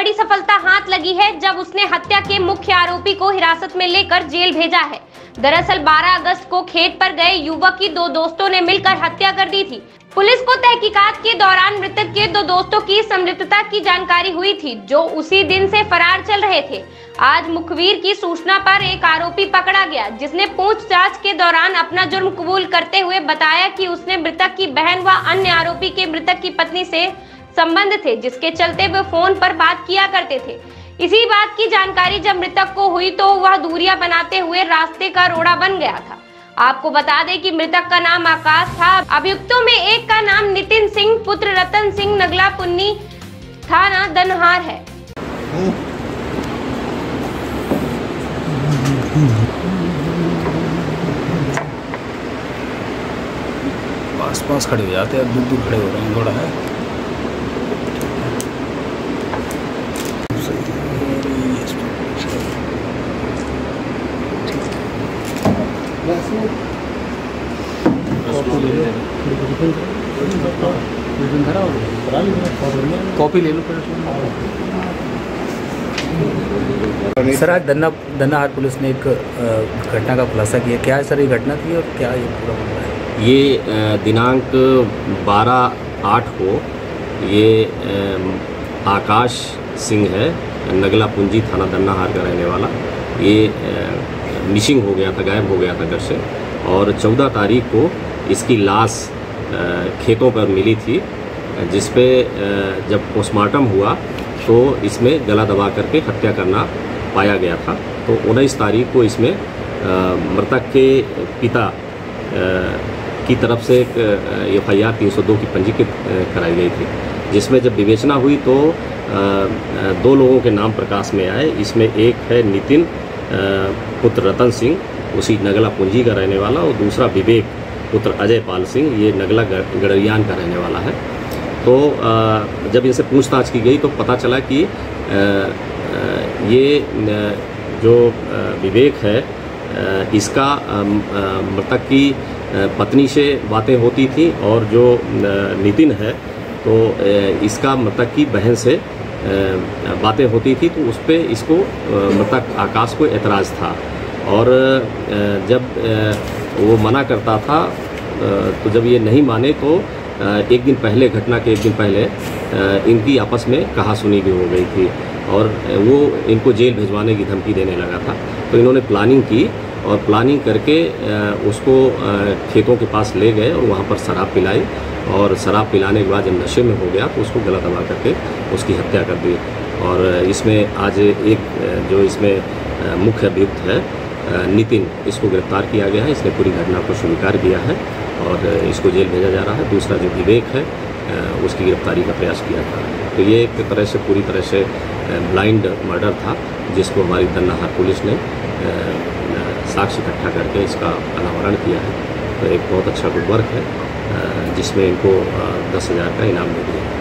बड़ी सफलता हाथ लगी है जब उसने हत्या के मुख्य आरोपी को हिरासत में लेकर जेल भेजा है। दरअसल 12 अगस्त को खेत पर गए युवक की दो दोस्तों ने मिलकर हत्या कर दी थी। पुलिस को तहकीकात के दौरान मृतक के दो दोस्तों की संलिप्तता की जानकारी हुई थी, जो उसी दिन से फरार चल रहे थे। आज मुखबिर की सूचना पर एक आरोपी पकड़ा गया, जिसने पूछताछ के दौरान अपना जुर्म कबूल करते हुए बताया कि उसने मृतक की बहन व अन्य आरोपी के मृतक की पत्नी से संबंध थे, जिसके चलते वे फोन पर बात किया करते थे। इसी बात की जानकारी जब मृतक को हुई तो वह दूरियां बनाते हुए रास्ते का रोड़ा बन गया था। आपको बता दें कि मृतक का नाम आकाश था। अभियुक्तों में एक का नाम नितिन सिंह पुत्र रतन सिंह, नगला पुन्नी, थाना दनहार है। पास खड़े हो जाते हैं, दूर खड़े हो रहे हैं, थोड़ा है। कॉपी ले लो सर। आज दन्नाहार पुलिस ने एक घटना का खुलासा किया। क्या है सर ये घटना थी और क्या ये पूरा मामला है? ये दिनांक 12/8 को ये आकाश सिंह है, नगला पुंजी, थाना दन्नाहार का रहने वाला। ये मिसिंग हो गया था, गायब हो गया था घर से, और 14 तारीख को इसकी लाश खेतों पर मिली थी, जिस पे जब पोस्टमार्टम हुआ तो इसमें गला दबा करके हत्या करना पाया गया था। तो 19 तारीख को इसमें मृतक के पिता की तरफ से एक FIR 302 की पंजीकृत कराई गई थी, जिसमें जब विवेचना हुई तो 2 लोगों के नाम प्रकाश में आए। इसमें एक है नितिन पुत्र रतन सिंह, उसी नगला पुंजी का रहने वाला, और दूसरा विवेक पुत्र अजय पाल सिंह, ये नगला गड़रियान का रहने वाला है। तो जब इनसे पूछताछ की गई तो पता चला कि ये जो विवेक है, इसका मृतक की पत्नी से बातें होती थी, और जो नितिन है तो इसका मृतक की बहन से बातें होती थी। तो उस पर इसको मृतक आकाश को एतराज़ था, और जब वो मना करता था तो जब ये नहीं माने तो एक दिन पहले, घटना के एक दिन पहले इनकी आपस में कहासुनी भी हो गई थी, और वो इनको जेल भिजवाने की धमकी देने लगा था। तो इन्होंने प्लानिंग की, और प्लानिंग करके उसको खेतों के पास ले गए और वहाँ पर शराब पिलाई, और शराब पिलाने के बाद जब नशे में हो गया तो उसको गला दबा करके उसकी हत्या कर दी। और इसमें आज एक जो इसमें मुख्य अभियुक्त है नितिन, इसको गिरफ्तार किया गया है। इसने पूरी घटना को स्वीकार किया है और इसको जेल भेजा जा रहा है। दूसरा जो विवेक है उसकी गिरफ्तारी का प्रयास किया था। तो ये एक तरह से पूरी तरह से ब्लाइंड मर्डर था, जिसको हमारी दन्नाहार पुलिस ने साक्ष्य इकट्ठा करके इसका अनावरण किया है। तो एक बहुत अच्छा गुड वर्क है, जिसमें इनको 10,000 का इनाम दे दिया।